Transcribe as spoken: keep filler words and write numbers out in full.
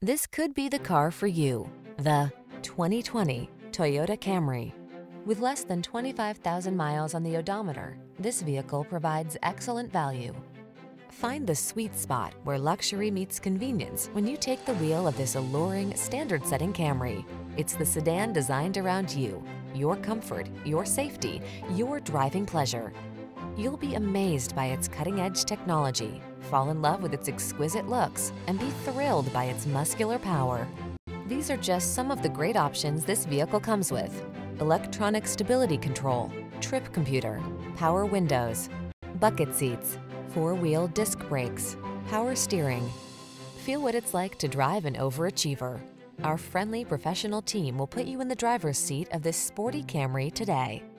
This could be the car for you. The twenty twenty Toyota Camry. With less than twenty-five thousand miles on the odometer, this vehicle provides excellent value. Find the sweet spot where luxury meets convenience when you take the wheel of this alluring, standard-setting Camry. It's the sedan designed around you, your comfort, your safety, your driving pleasure. You'll be amazed by its cutting-edge technology, fall in love with its exquisite looks, and be thrilled by its muscular power. These are just some of the great options this vehicle comes with: electronic stability control, trip computer, power windows, bucket seats, four-wheel disc brakes, power steering. Feel what it's like to drive an overachiever. Our friendly professional team will put you in the driver's seat of this sporty Camry today.